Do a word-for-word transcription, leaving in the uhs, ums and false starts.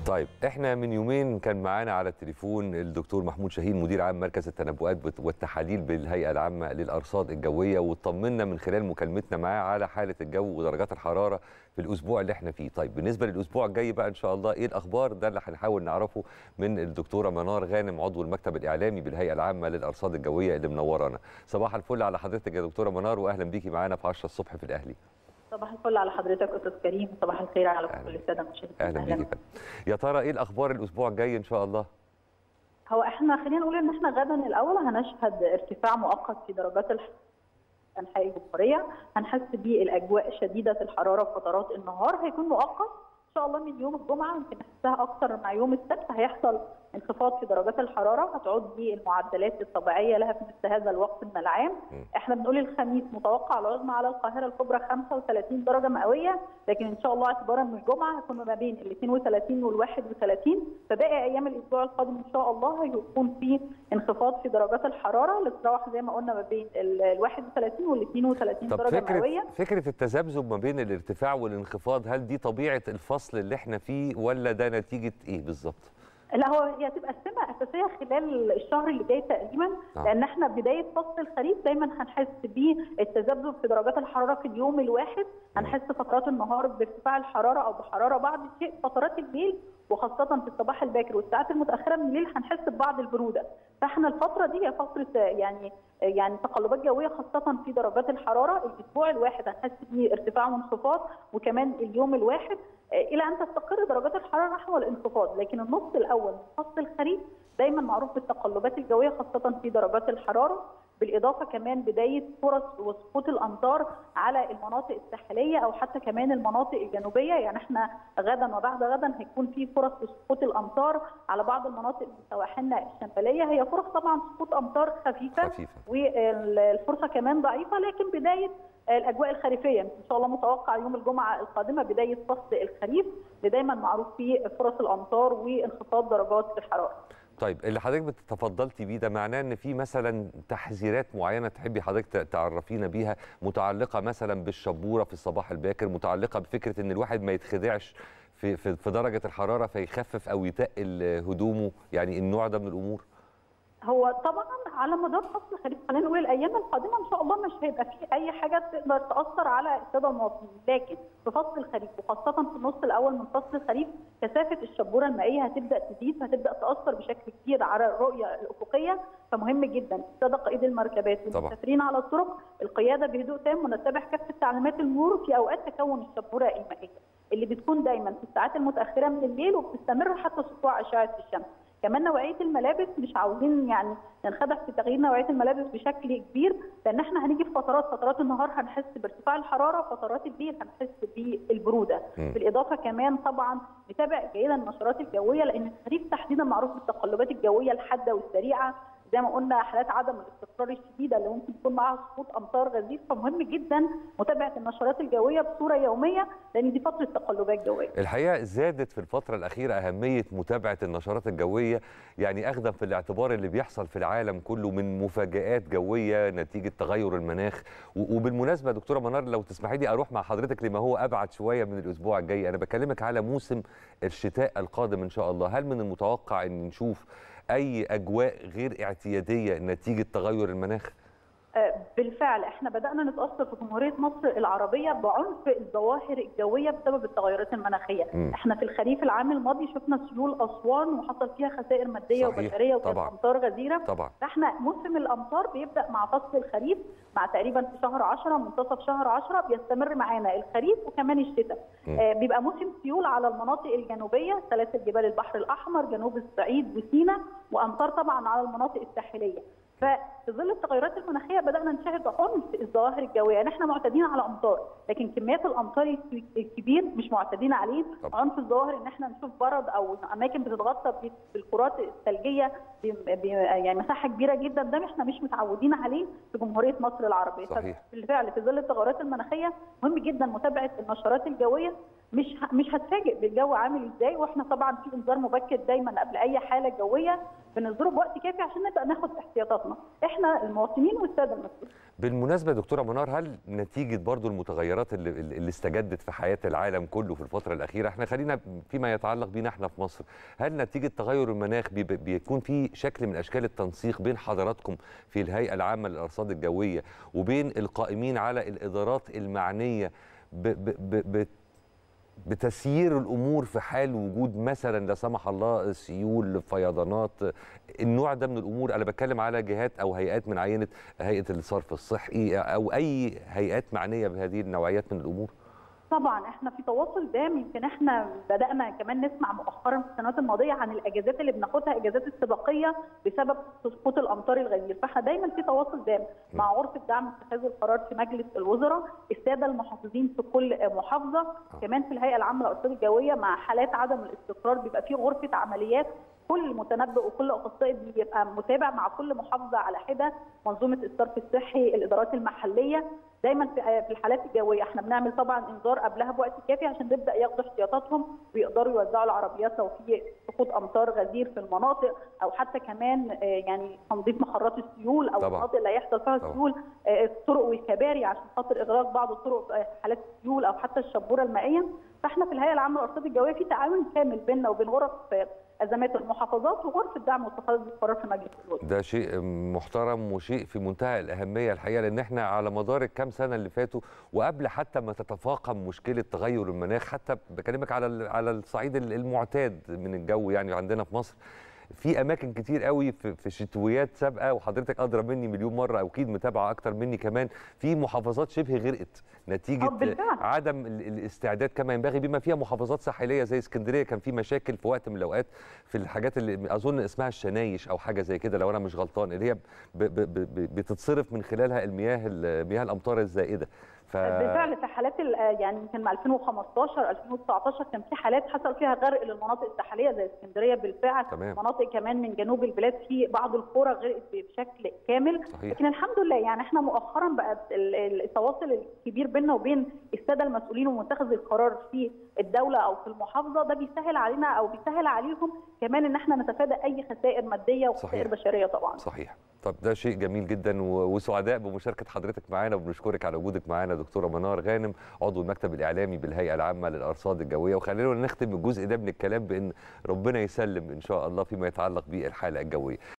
طيب احنا من يومين كان معانا على التليفون الدكتور محمود شاهين مدير عام مركز التنبؤات والتحاليل بالهيئه العامه للارصاد الجويه، واطمنا من خلال مكالمتنا معاه على حاله الجو ودرجات الحراره في الاسبوع اللي احنا فيه. طيب بالنسبه للاسبوع الجاي بقى ان شاء الله ايه الاخبار؟ ده اللي هنحاول نعرفه من الدكتوره منار غانم عضو المكتب الاعلامي بالهيئه العامه للارصاد الجويه اللي منورانا. صباح الفل على حضرتك يا دكتوره منار، واهلا بيكي معانا في عشرة الصبح في الاهلي. صباح الفل على حضرتك استاذ كريم، وصباح الخير على كل الساده المشاهدين. اهلا بيكي. يا ترى ايه الاخبار الاسبوع الجاي ان شاء الله؟ هو احنا خلينا نقول ان احنا غدا الاول هنشهد ارتفاع مؤقت في درجات الحراره في انحاء الجمهوريه، هنحس بالاجواء شديده الحراره في فترات النهار، هيكون مؤقت ان شاء الله من يوم الجمعه، يمكن نحسها اكثر مع يوم السبت، هيحصل انخفاض في درجات الحراره هتعود بالمعدلات الطبيعيه لها في مثل هذا الوقت من العام. احنا بنقول الخميس متوقع العظمى على القاهره الكبرى خمسة وثلاثين درجه مئويه، لكن ان شاء الله اعتبارا من الجمعه هيكون ما بين ال اثنين وثلاثين وال واحد وثلاثين، فباقي ايام الاسبوع القادم ان شاء الله هيكون في انخفاض في درجات الحراره لتتراوح زي ما قلنا ما بين ال واحد وثلاثين وال اثنين وثلاثين درجه فكرة مئويه. فكره التذبذب ما بين الارتفاع والانخفاض، هل دي طبيعه الفصل اللي احنا فيه ولا ده نتيجه ايه بالظبط؟ لا، هو هي هتبقى السمه اساسيه خلال الشهر اللي جاي تقريبا، آه. لان احنا بدايه فصل الخريف دايما هنحس بالتذبذب في درجات الحراره في اليوم الواحد، هنحس فترات النهار بارتفاع الحراره او بحراره بعض الشيء، فترات الليل وخاصه في الصباح الباكر والساعات المتاخره من الليل هنحس ببعض البروده، فاحنا الفتره دي هي فتره يعني يعني تقلبات جويه خاصه في درجات الحراره. الاسبوع الواحد هنحس بارتفاع وانخفاض، وكمان اليوم الواحد الى ان تستقر درجات الحراره نحو الانخفاض، لكن النص الاول من فصل الخريف دايما معروف بالتقلبات الجويه خاصه في درجات الحراره، بالاضافه كمان بدايه فرص وسقوط الامطار على المناطق الساحليه او حتى كمان المناطق الجنوبيه، يعني احنا غدا وبعد غدا هيكون في فرص لسقوط الامطار على بعض المناطق في سواحلنا الشماليه، هي فرص طبعا سقوط امطار خفيفه, خفيفة. والفرصه كمان ضعيفه، لكن بدايه الاجواء الخريفيه ان شاء الله متوقع يوم الجمعه القادمه بدايه فصل الخريف اللي دايما معروف فيه فرص الامطار وانخفاض درجات الحراره. طيب اللي حضرتك بتتفضلتي بيه ده معناه ان في مثلا تحذيرات معينه تحبي حضرتك تعرفينا بيها، متعلقه مثلا بالشبوره في الصباح الباكر، متعلقه بفكره ان الواحد ما يتخدعش في في, في درجه الحراره فيخفف او يتقل هدومه، يعني النوع ده من الامور؟ هو طبعا على مدار فصل الخريف خلينا نقول الايام القادمه ان شاء الله مش هيبقى في اي حاجه تقدر تاثر على الساده المواطنين، لكن في فصل الخريف وخاصه في النص الاول من فصل الخريف كثافه الشبوره المائيه هتبدا تزيد، هتبدا تاثر بشكل كبير على الرؤيه الافقيه، فمهم جدا الساده قائدي المركبات والمسافرين على الطرق القياده بهدوء تام ونتبع كافه تعليمات المرور في اوقات تكون الشبوره المائيه اللي بتكون دايما في الساعات المتاخره من الليل وبتستمر حتى سطوع اشعه الشمس. كمان نوعيه الملابس مش عاوزين يعني ننخدع في تغيير نوعيه الملابس بشكل كبير، لان احنا هنيجي في فترات فترات النهار هنحس بارتفاع الحراره، فترات الليل هنحس بالبروده. م. بالاضافه كمان طبعا نتابع جيدا النشرات الجويه، لان الخريف تحديدا معروف بالتقلبات الجويه الحاده والسريعه، زي ما قلنا حالات عدم الاستقرار الشديده اللي ممكن يكون معاها سقوط امطار غزير، فمهم جدا متابعه النشرات الجويه بصوره يوميه لان دي فتره تقلبات جويه. الحقيقه زادت في الفتره الاخيره اهميه متابعه النشرات الجويه، يعني اخذا في الاعتبار اللي بيحصل في العالم كله من مفاجآت جويه نتيجه تغير المناخ. وبالمناسبه دكتوره منار لو تسمحي لي اروح مع حضرتك لما هو ابعد شويه من الاسبوع الجاي، انا بكلمك على موسم الشتاء القادم ان شاء الله، هل من المتوقع ان نشوف اي اجواء غير اعتياديه نتيجه تغير المناخ؟ بالفعل احنا بدانا نتاثر في جمهوريه مصر العربيه بعنف الظواهر الجويه بسبب التغيرات المناخيه. م. احنا في الخريف العام الماضي شفنا سيول اسوان وحصل فيها خسائر ماديه وبشريه وكانت امطار غزيره. طبعا فاحنا موسم الامطار بيبدا مع فصل الخريف مع تقريبا في شهر عشرة منتصف شهر عشرة بيستمر معانا الخريف وكمان الشتاء. آه بيبقى موسم سيول على المناطق الجنوبيه، سلاسل جبال البحر الاحمر، جنوب الصعيد وسيناء، وامطار طبعا على المناطق الساحليه. ففي ظل التغيرات المناخيه بدانا نشاهد عنف الظواهر الجويه، يعني احنا معتادين على امطار لكن كميات الامطار الكبير مش معتادين عليه. طبعا. عنف الظواهر ان احنا نشوف برد او اماكن بتتغطى بالكرات الثلجيه يعني مساحه كبيره جدا، ده احنا مش متعودين عليه في جمهوريه مصر العربيه. صحيح. بالفعل في ظل التغيرات المناخيه مهم جدا متابعه النشرات الجويه، مش مش هتفاجئ بالجو عامل ازاي، واحنا طبعا في انذار مبكر دايما قبل اي حاله جويه بننذره بوقت كافي عشان نبدا ناخد احتياطاتنا. قراراتنا احنا المواطنين والساده المسؤولين. بالمناسبه دكتوره منار، هل نتيجه برضو المتغيرات اللي, اللي استجدت في حياه العالم كله في الفتره الاخيره، احنا خلينا فيما يتعلق بينا احنا في مصر، هل نتيجه تغير المناخ بي بيكون في شكل من اشكال التنسيق بين حضراتكم في الهيئه العامه للارصاد الجويه وبين القائمين على الادارات المعنيه ب ب ب بتسيير الامور في حال وجود مثلا لا سمح الله سيول، فيضانات، النوع ده من الامور؟ انا بتكلم على جهات او هيئات من عينه هيئه الصرف الصحي او اي هيئات معنيه بهذه النوعيات من الامور. طبعا احنا في تواصل دائم، يمكن احنا بدانا كمان نسمع مؤخرا في السنوات الماضيه عن الاجازات اللي بناخدها، اجازات استباقيه بسبب سقوط الامطار الغزير، فاحنا دايما في تواصل دائم مع غرفه دعم اتخاذ القرار في مجلس الوزراء، الساده المحافظين في كل محافظه، كمان في الهيئه العامه للارصاد الجويه مع حالات عدم الاستقرار بيبقى في غرفه عمليات، كل متنبئ وكل اخصائي بيبقى متابع مع كل محافظه على حده، منظومه الصرف الصحي، الادارات المحليه، دايما في الحالات الجويه احنا بنعمل طبعا انذار قبلها بوقت كافي عشان نبدا ياخدوا احتياطاتهم ويقدروا يوزعوا العربيات لو في سقوط امطار غزير في المناطق، او حتى كمان يعني تنظيف مخرات السيول او المناطق اللي هيحصل فيها سيول، الطرق والكباري عشان خاطر اغلاق بعض الطرق في حالات السيول او حتى الشبوره المائيه. فاحنا في الهيئه العامه للارصاد الجويه في تعاون كامل بيننا وبين غرف ازمات المحافظات وغرفه دعم واتخاذ القرار في مجلس الوزراء. ده شيء محترم وشيء في منتهى الاهميه الحقيقه، لان احنا على مدار الكام سنه اللي فاتوا وقبل حتى ما تتفاقم مشكله تغير المناخ، حتى بكلمك على على الصعيد المعتاد من الجو يعني عندنا في مصر، في اماكن كتير قوي في, في شتويات سابقه، وحضرتك ادرى مني مليون مره او اكيد متابعه اكتر مني كمان، في محافظات شبه غرقت نتيجه عدم الاستعداد كما ينبغي، بما فيها محافظات ساحليه زي اسكندريه كان في مشاكل في وقت من الاوقات في الحاجات اللي اظن اسمها الشنايش او حاجه زي كده لو انا مش غلطان، اللي هي ب ب ب بتتصرف من خلالها المياه مياه الامطار الزائده. ف... بالفعل في حالات يعني يمكن ألفين وخمستاشر ألفين وتسعتاشر كان في حالات حصل فيها غرق للمناطق الساحليه زي اسكندريه بالفعل، تمام. مناطق كمان من جنوب البلاد في بعض القرى غرقت بشكل كامل، صحيح. لكن الحمد لله يعني احنا مؤخرا بقى التواصل الكبير بيننا وبين الساده المسؤولين ومتخذ القرار في الدوله او في المحافظه ده بيسهل علينا او بيسهل عليهم كمان ان احنا نتفادى اي خسائر ماديه وخسائر بشريه طبعا. صحيح. طب ده شيء جميل جدا وسعداء بمشاركه حضرتك معانا، وبنشكرك على وجودك معانا دكتوره منار غانم عضو المكتب الاعلامي بالهيئه العامه للارصاد الجويه. وخلينا نختم الجزء ده من الكلام بان ربنا يسلم ان شاء الله فيما يتعلق بالحاله الجويه.